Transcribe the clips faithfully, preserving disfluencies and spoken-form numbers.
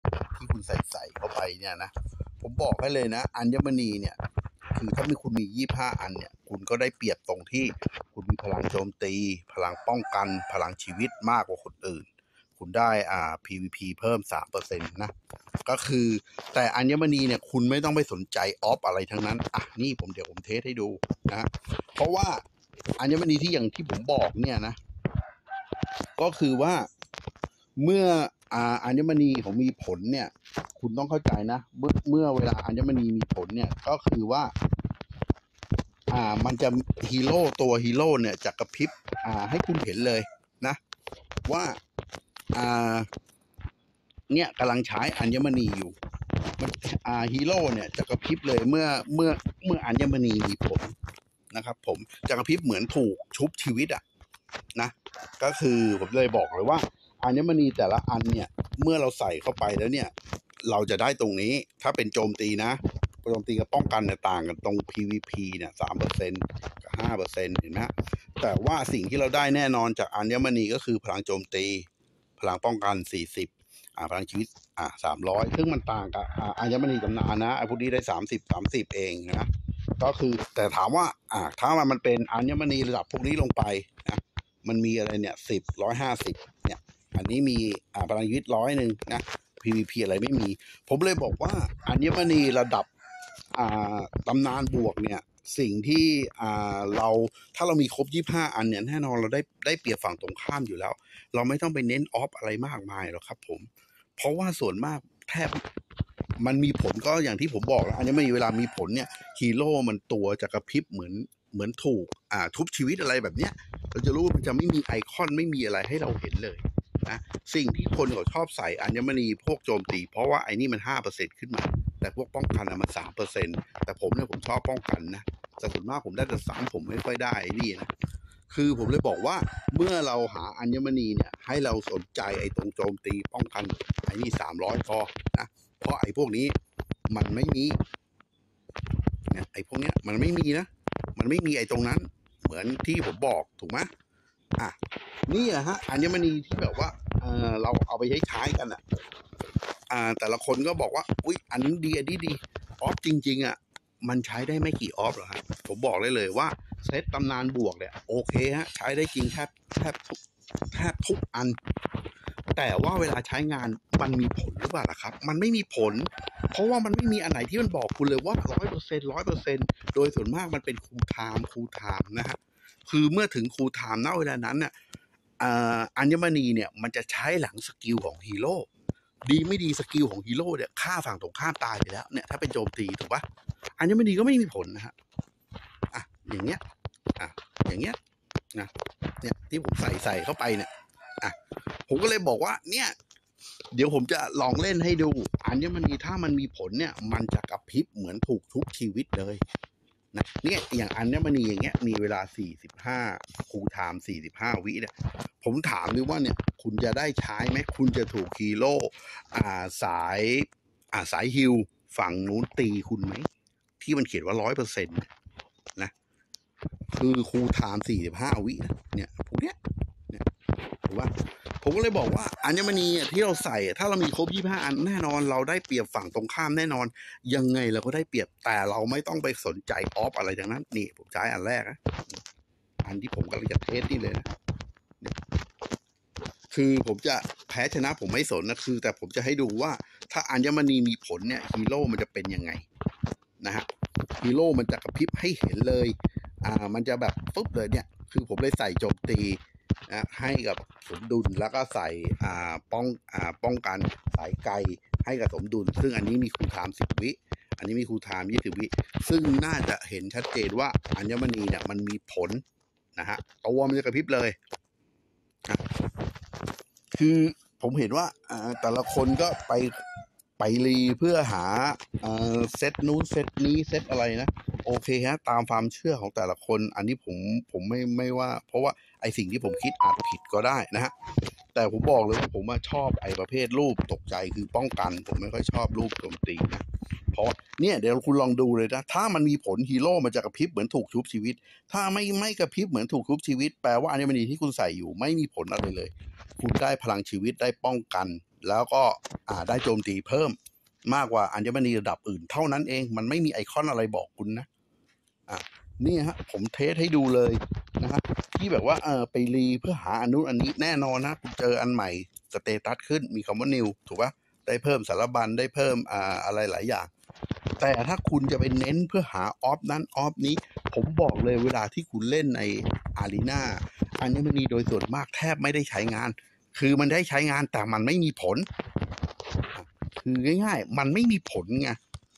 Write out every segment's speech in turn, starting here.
ที่คุณใส่ใส่เข้าไปเนี่ยนะผมบอกให้เลยนะอัญมณีเนี่ยคือถ้ามีคุณมียี่สิบห้าอันเนี่ยคุณก็ได้เปรียบตรงที่คุณมีพลังโจมตีพลังป้องกันพลังชีวิตมากกว่าคนอื่นคุณได้อ่า พี วี พี เพิ่ม สามเปอร์เซ็นต์ นะก็คือแต่อัญมณีเนี่ยคุณไม่ต้องไปสนใจออฟอะไรทั้งนั้นอ่ะนี่ผมเดี๋ยวผมเทสให้ดูนะเพราะว่าอัญมณีที่อย่างที่ผมบอกเนี่ยนะก็คือว่าเมื่ออ่าอัญมณีของมีผลเนี่ยคุณต้องเข้าใจนะเมื่อเมื่อเวลาอัญมณีมีผลเนี่ยก็คือว่าอ่ามันจะฮีโร่ตัวฮีโร่เนี่ยจะกระพริบอ่าให้คุณเห็นเลยนะว่าอ่าเนี่ยกำลังใช้อัญมณีอยู่มันอ่าฮีโร่เนี่ยจะกระพริบเลยเมื่อเมื่อเมื่ออัญมณีมีผลนะครับผมจะกระพริบเหมือนถูกชุบชีวิตอ่ะนะก็คือผมเลยบอกเลยว่าอัญมณีแต่ละอันเนี่ยเมื่อเราใส่เข้าไปแล้วเนี่ยเราจะได้ตรงนี้ถ้าเป็นโจมตีนะโจมตีกับป้องกันเนี่ยต่างกันตรง พี วี พี เนี่ย สามเปอร์เซ็นต์ กับ ห้าเปอร์เซ็นต์ เห็นไหมแต่ว่าสิ่งที่เราได้แน่นอนจากอัญมณีก็คือพลังโจมตีพลังป้องกันสี่สิบอ่าพลังชีวิตอ่าสามร้อยซึ่งมันต่างกับอ่าอัญมณีตำนานนะไอ้พวกนี้ได้สามสิบ สามสิบเองนะก็คือแต่ถามว่าอ่าถ้ามันเป็นอัญมณีระดับพวกนี้ลงไปนะมันมีอะไรเนี่ยสิบ หนึ่งร้อยห้าสิบเนี่ยอันนี้มีอ่าพลังชีวิตร้อยหนึ่งนะ พี วี พี อะไรไม่มีผมเลยบอกว่าอัญมณีระดับอ่าตำนานบวกเนี่ยสิ่งที่อ่าเราถ้าเรามีครบยี่สิบห้าอันเนี่ยแน่นอนเราได้ได้เปรียบฝั่งตรงข้ามอยู่แล้วเราไม่ต้องไปเน้นออฟอะไรมากมายหรอกครับผมเพราะว่าส่วนมากแทบมันมีผลก็อย่างที่ผมบอกแล้วอัญมณีเวลามีผลเนี่ยฮีโร่มันตัวจะกระพริบเหมือนเหมือนถูกอ่าทุบชีวิตอะไรแบบเนี้ยเราจะรู้ว่ามันจะไม่มีไอคอนไม่มีอะไรให้เราเห็นเลยนะสิ่งที่คนเขาชอบใส่อัญมณีพวกโจมตีเพราะว่าไอ้นี่มัน ห้าเปอร์เซ็นต์ ขึ้นมาแต่พวกป้องกันมัน สามเปอร์เซ็นต์ แต่ผมเนี่ยผมชอบป้องกันนะแต่ส่วนมากผมได้แต่สามผมไม่ค่อยได้ไอ้นี่นะคือผมเลยบอกว่าเมื่อเราหาอัญมณีเนี่ยให้เราสนใจไอ้ตรงโจมตีป้องกันไอ้นี่สามร้อยพอนะเพราะไอ้พวกนี้มันไม่มีเนี่ยไอ้พวกเนี้ยมันไม่มีนะมันไม่มีไอ้ตรงนั้นเหมือนที่ผมบอกถูกไหมอ่ะนี่แหละฮะอัญมณีที่แบบว่าเออเราเอาไปใช้ใช้กันอ่ะอ่าแต่ละคนก็บอกว่าอุ๊ยอันนี้ดีอันนี้ดีออฟจริงๆอ่ะมันใช้ได้ไม่กี่ออฟหรอกฮะผมบอกเลยเลยว่าเซตตำนานบวกเนี่ยโอเคฮะใช้ได้จริงแทบแทบทุกแทบทุกอันแต่ว่าเวลาใช้งานมันมีผลหรือเปล่าล่ะครับมันไม่มีผลเพราะว่ามันไม่มีอันไหนที่มันบอกคุณเลยว่าร้อยเปอร์เซ็นต์ร้อยเปอร์เซ็นต์โดยส่วนมากมันเป็นคูลไทม์คูลไทม์นะฮะคือเมื่อถึงคูลไทม์ณเวลานั้นเนี่ยอัญมณีเนี่ยมันจะใช้หลังสกิลของฮีโร่ดีไม่ดีสกิลของฮีโร่เนี่ยฆ่าฝั่งตรงข้ามตายไปแล้วเนี่ยถ้าเป็นโจมตีถูกปะอัญมณีก็ไม่มีผลนะฮะอ่ะอย่างเงี้ยอ่ะอย่างเงี้ยนะเนี่ยที่ผมใส่ใส่เข้าไปเนี่ยอ่ะผมก็เลยบอกว่าเนี่ยเดี๋ยวผมจะลองเล่นให้ดูอัญมณีถ้ามันมีผลเนี่ยมันจะกระพริบเหมือนถูกทุบชีวิตเลยนะเนี่ยอย่างอัญมณีอย่างเงี้ยมีเวลาสี่สิบห้าคูลไทม์สี่สิบห้าวิเนี่ยผมถามเลยว่าเนี่ยคุณจะได้ใช้ไหมคุณจะถูกฮีโร่อ่าสายอ่าสายฮิลฝั่งนู้นตีคุณไหมที่มันเขียนว่าร้อยเปอร์เซ็นต์นะคือคูลไทม์สี่สิบห้าวินะเนี่ยพวกเนี้ยเนี่ยถูกป่ะผมก็เลยบอกว่าอัญมณีที่เราใส่ถ้าเรามีครบยี่สิบห้าอันแน่นอนเราได้เปรียบฝั่งตรงข้ามแน่นอนยังไงเราก็ได้เปรียบแต่เราไม่ต้องไปสนใจออฟอะไรทั้งนั้นนี่ผมใช้อันแรกนะอันที่ผมกำลังจะเทสนี่เลยนะคือผมจะแพ้ชนะผมไม่สนนะคือแต่ผมจะให้ดูว่าถ้าอัญมณีมีผลเนี่ยฮีโร่มันจะเป็นยังไงนะฮะฮีโร่มันจะกระพริบให้เห็นเลยอ่ามันจะแบบฟึบเลยเนี่ยคือผมเลยใส่โจมตีนะให้กับสมดุลแล้วก็ใส่อ่าป้องอ่าป้องกันสายไกลให้กับสมดุลซึ่งอันนี้มีคูลไทม์สิบวิอันนี้มีคูลไทม์ยี่สิบวิซึ่งน่าจะเห็นชัดเจนว่าอัญมณีเนี่ยมันมีผลนะฮะตัวมันจะกระพริบเลยนะคือผมเห็นว่าแต่ละคนก็ไปไปรีเพื่อหาเซตนู้นเซตนี้เซตอะไรนะโอเคฮะตามความเชื่อของแต่ละคนอันนี้ผมผมไม่ไม่ว่าเพราะว่าไอสิ่งที่ผมคิดอาจผิดก็ได้นะฮะแต่ผมบอกเลยว่าผมชอบไอประเภทรูปตกใจคือป้องกันผมไม่ค่อยชอบรูปโจมตีนะเพราะเนี่ยเดี๋ยวคุณลองดูเลยนะถ้ามันมีผลฮีโร่มันจะกระพริบเหมือนถูกชุบชีวิตถ้าไม่ไม่กระพริบเหมือนถูกชุบชีวิตแปลว่าอัญมณีที่คุณใส่อยู่ไม่มีผลอะไรเลยคุณได้พลังชีวิตได้ป้องกันแล้วก็อ่าได้โจมตีเพิ่มมากกว่าอัญมณีระดับอื่นเท่านั้นเองมันไม่มีไอคอนอะไรบอกคุณนะอ่ะนี่ฮะผมเทสให้ดูเลยนะฮะที่แบบว่าเออไปรีเพื่อหาอันนู้นอันนี้แน่นอนนะคุณเจออันใหม่สเตตัสขึ้นมีคำว่า new ถูกปะได้เพิ่มสารบัญได้เพิ่มอ่าอะไรหลายอย่างแต่ถ้าคุณจะไปเน้นเพื่อหาออฟนั้นออฟนี้ผมบอกเลยเวลาที่คุณเล่นในอารีนาอัญมณีโดยส่วนมากแทบไม่ได้ใช้งานคือมันได้ใช้งานแต่มันไม่มีผลคือง่ายๆมันไม่มีผลไง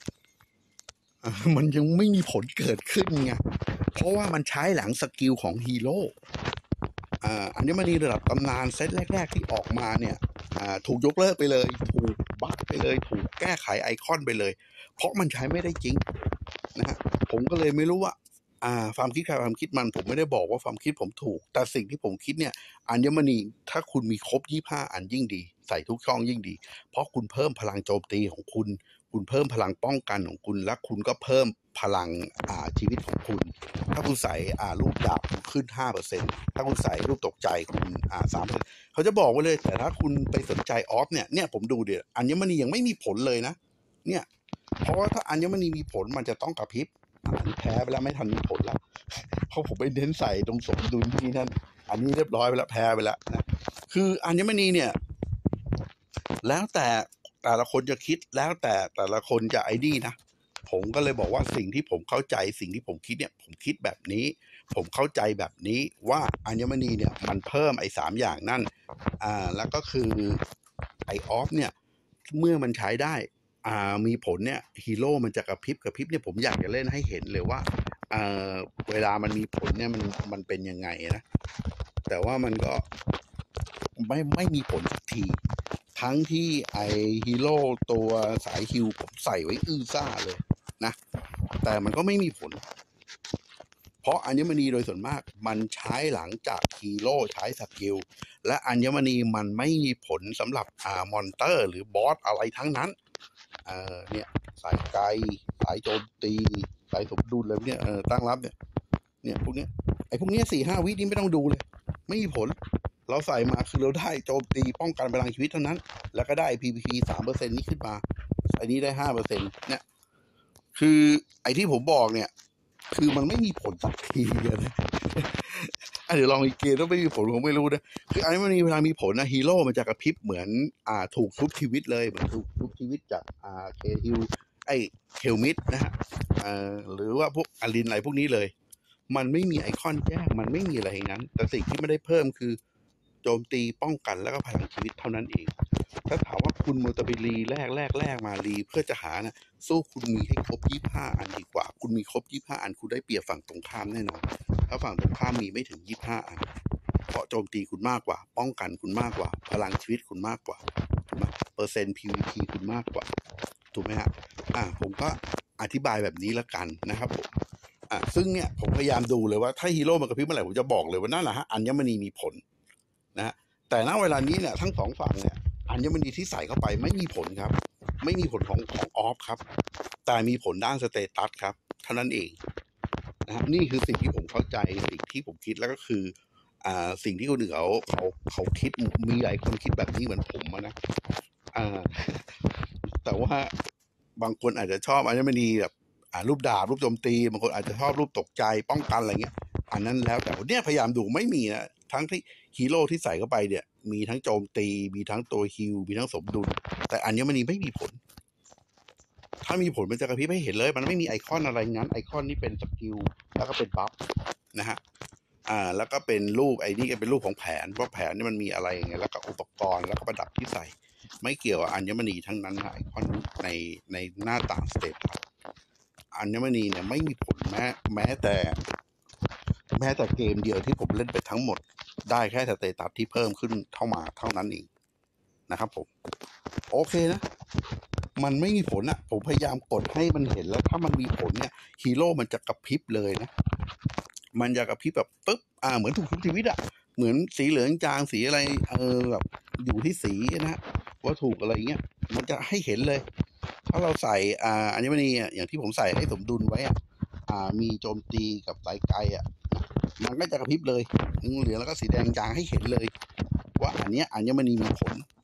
มันยังไม่มีผลเกิดขึ้นไงเพราะว่ามันใช้หลังสกิลของฮีโร่อัญมณีระดับตำนานเซตแรกๆที่ออกมาเนี่ยถูกยกเลิกไปเลยถูกบัฟไปเลยถูกแก้ไขไอคอนไปเลยเพราะมันใช้ไม่ได้จริงนะฮะผมก็เลยไม่รู้ว่าอ่าความคิดใครความคิดมันผมไม่ได้บอกว่าความคิดผมถูกแต่สิ่งที่ผมคิดเนี่ยอัญมณีถ้าคุณมีครบยี่สิบห้าอันยิ่งดีใส่ทุกช่องยิ่งดีเพราะคุณเพิ่มพลังโจมตีของคุณคุณเพิ่มพลังป้องกันของคุณและคุณก็เพิ่มพลังอ่าชีวิตของคุณถ้าคุณใส่อ่ารูปดาบขึ้น ห้าเปอร์เซ็นต์ ถ้าคุณใส่รูปตกใจคุณอ่า สามเปอร์เซ็นต์ เขาจะบอกไว้เลยแต่ถ้าคุณไปสนใจออฟเนี่ยเนี่ยผมดูเดี๋ยวอัญมณียังไม่มีผลเลยนะเนี่ยเพราะว่าถ้าอัญมณีมีผลมันจะต้องกระพริบอันนี้แพ้ไปแล้วไม่ทันมีผลแล้วเพราะผมไปเน้นใส่ตรงสมดุลที่นั่นอันนี้เรียบร้อยไปแล้วแพ้ไปแล้วนะคืออัญมณีเนี่ยแล้วแต่แต่ละคนจะคิดแล้วแต่แต่ละคนจะไอ้นี่นะผมก็เลยบอกว่าสิ่งที่ผมเข้าใจสิ่งที่ผมคิดเนี่ยผมคิดแบบนี้ผมเข้าใจแบบนี้ว่าอัญมณีเนี่ยมันเพิ่มไอ้สามอย่างนั่นอ่าแล้วก็คือไอออฟเนี่ยเมื่อมันใช้ได้อ่ามีผลเนี่ยฮีโร่มันจะกระพริบกระพริบเนี่ยผมอยากจะเล่นให้เห็นเลยว่าเอ่อเวลามันมีผลเนี่ยมันมันเป็นยังไงนะแต่ว่ามันก็ไม่ไม่มีผลสักทีทั้งที่ไอฮีโร่ตัวสายฮิวผมใส่ไว้อื้อซ่าเลยนะแต่มันก็ไม่มีผลเพราะอัญมณีโดยส่วนมากมันใช้หลังจากฮีโร่ใช้สกิลและอัญมณีมันไม่มีผลสำหรับอ่ามอนเตอร์หรือบอสอะไรทั้งนั้นเออเนี่ยสายไกลสายโจมตีสายสมดุลอะไรพวกเนี้ยเออตั้งรับเนี่ยเนี่ยพวกเนี้ยไอ้พวกเนี้ยสี่ห้าวินี้ไม่ต้องดูเลยไม่มีผลเราใส่มาคือเราได้โจมตีป้องกันพลังชีวิตเท่านั้นแล้วก็ได้ พี พี พี สามเปอร์เซ็นต์นี้ขึ้นมาอันนี้ได้ห้าเปอร์เซ็นต์เนี่ยคือไอ้ที่ผมบอกเนี่ยคือมันไม่มีผลสักทีเลยนะเดี๋ยวลองอีกเกมแล้วไม่มีผลผมไม่รู้นะคืออันนี้มันมีเวลามีผลนะฮีโร่มันจะกระพริบเหมือนอ่าถูกทุบชีวิตเลยเหมือนถูกทุบชีวิตจากอ่าเคฮิลไอเคลมิดนะฮะอ่าหรือว่าพวกอารินอะไรพวกนี้เลยมันไม่มีไอคอนแจ้งมันไม่มีอะไรอย่างนั้นแต่สิ่งที่ไม่ได้เพิ่มคือโจมตีป้องกันแล้วก็พลังชีวิตเท่านั้นเองถ้าถามว่าคุณโมตบิลีแรกแรกแรกมารีเพื่อจะหานะสู้คุณมีให้ครบยี่สิบห้าอันดีกว่าคุณมีครบยี่สิบห้าอันคุณได้เปรียบฝั่งตรงข้ามแน่นอนถ้าฝั่งตรงข้ามมีไม่ถึงยี่สิบห้าอันเพราะโจมตีคุณมากกว่าป้องกันคุณมากกว่าพลังชีวิตคุณมากกว่าถูกไหมเปอร์เซ็นต์ พี วี พี คุณมากกว่าถูกไหมฮะอ่าผมก็อธิบายแบบนี้ละกันนะครับผมอ่าซึ่งเนี่ยผมพยายามดูเลยว่าถ้าฮีโร่มันกระพริบเมื่อไหร่ผมจะบอกเลยว่านั่นแหละฮะอัญมณีมีผลนะแต่ณเวลานี้เนี่ยทั้งสองฝั่งเนี่ยอัญมณีที่ใส่เข้าไปไม่มีผลครับไม่มีผลของของออฟครับแต่มีผลด้านสเตตัสครับเท่านั้นเองนะครับนี่คือสิ่งที่ผมเข้าใจสิ่งที่ผมคิดแล้วก็คืออ่าสิ่งที่คนอื่นเขาเขาเขาคิดมีหลายคนคิดแบบนี้เหมือนผมนะอ่าแต่ว่าบางคนอาจจะชอบอัญมณีแบบอ่ารูปดาบรูปโจมตีบางคนอาจจะชอบรูปตกใจป้องกันอะไรเงี้ยอันนั้นแล้วแต่เนี่ยพยายามดูไม่มีนะทั้งที่ฮีโร่ที่ใส่เข้าไปเนี่ยมีทั้งโจมตีมีทั้งตัวฮิลมีทั้งสมดุลแต่อัญมณีไม่มีผลถ้ามีผลมันจะกระพริบให้เห็นเลยมันไม่มีไอคอนอะไรงั้นไอคอนนี่เป็นสกิลแล้วก็เป็นบัฟนะฮะอ่าแล้วก็เป็นรูปไอ้นี่ก็เป็นรูปของแผนว่าแผนนี่มันมีอะไรไงแล้วก็อุปกรณ์แล้วก็ประดับที่ใส่ไม่เกี่ยวกับอัญมณีทั้งนั้นนะไอคอนในในหน้าต่างสเตปอัญมณีเนี่ยไม่มีผลแม้แม้แต่แม้แต่เกมเดียวที่ผมเล่นไปทั้งหมดได้แค่สเตตัสที่เพิ่มขึ้นเข้ามาเท่านั้นเองนะครับผมโอเคนะมันไม่มีผลอะผมพยายามกดให้มันเห็นแล้วถ้ามันมีผลเนี่ยฮีโร่มันจะกระพริบเลยนะมันจะกระพริบแบบปึ๊บอ่าเหมือนถูกทุบชีวิตอะเหมือนสีเหลืองจางสีอะไรเออแบบอยู่ที่สีนะว่าถูกอะไรเงี้ยมันจะให้เห็นเลยถ้าเราใส่อ่าอัญมณีอ่ะอย่างที่ผมใส่ให้สมดุลไว้อ่ะอ่ามีโจมตีกับสายไกลอ่ะมันก็จะกระพริบเลยเหลืองแล้วก็สีแดงจางให้เห็นเลยว่าอันเนี้ยอัญมณีมีผล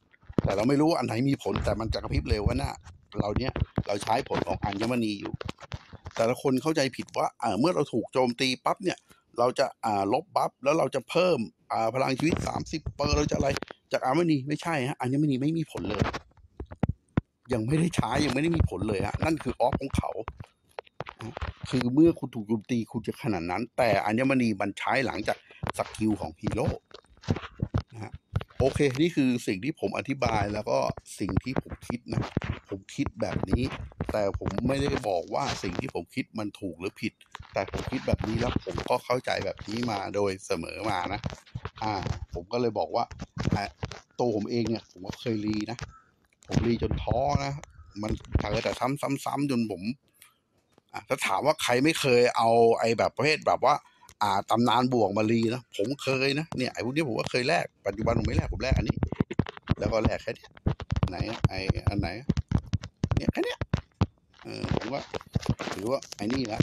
แต่เราไม่รู้อันไหนมีผลแต่มันจะกระพริบเร็วว่าน่ะเราเนี้ยเราใช้ผลของอัญมณีอยู่แต่ละคนเข้าใจผิดว่าอ่าเมื่อเราถูกโจมตีปั๊บเนี่ยเราจะอ่าลบบัฟแล้วเราจะเพิ่มอ่าพลังชีวิตสามสิบเปอร์เราจะอะไรจากอัญมณีไม่ใช่ฮะอัญมณีไม่มีผลเลยยังไม่ได้ใช้ยังไม่ได้มีผลเลยฮะนั่นคือออฟของเขาคือเมื่อคุณถูกโจมตีคุณจะขนาดนั้นแต่อัญมณีมันใช้หลังจากสกิลของฮีโร่นะฮะโอเคนี่คือสิ่งที่ผมอธิบายแล้วก็สิ่งที่ผมคิดนะผมคิดแบบนี้แต่ผมไม่ได้บอกว่าสิ่งที่ผมคิดมันถูกหรือผิดแต่ผมคิดแบบนี้แล้วผมก็เข้าใจแบบนี้มาโดยเสมอมานะอ่าผมก็เลยบอกว่าตัวผมเองเนี่ยผมก็เคยรีนะผมรีจนท้อนะมันเจอแต่ซ้ำๆๆจนผมถ้าถามว่าใครไม่เคยเอาไอ้แบบประเภทแบบว่าอ่าตำนานบวกมารีนะผมเคยนะเนี่ยไอ้พวกนี้ผมก็เคยแลกปัจจุบันผมไม่แลกผมแลกอันนี้แล้วก็แลกแค่นี้ไหนไอ้อันไหนเนี่ยแค่นี้เออผมว่าถือว่าไอ้นี่นะ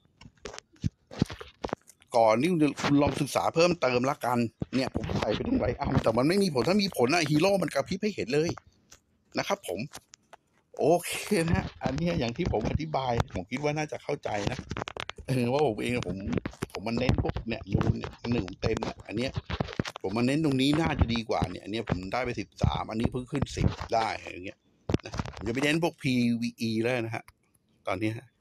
ก่อนนี่คุณลองศึกษาเพิ่มเติมละกันเนี่ยผมใส่ไปถึงไรอ้าวแต่มันไม่มีผลถ้ามีผลนะฮีโร่มันกระพริบให้เห็นเลยนะครับผมโอเคนะอันนี้อย่างที่ผมอธิบายผมคิดว่าน่าจะเข้าใจนะเออว่าผมเองผมผมมันเน้นพวกเนี่ยรูนเนี่ยหนึ่งเต็มเนี่ยอันเนี้ยผมมาเน้นตรงนี้น่าจะดีกว่าเนี่ยอันนี้ผมได้ไปสิบสามอันนี้เพิ่งขึ้นสิบได้อย่างเงี้ยนะผมจะไปเน้นพวก พี วี อี แล้วนะฮะตอนนี้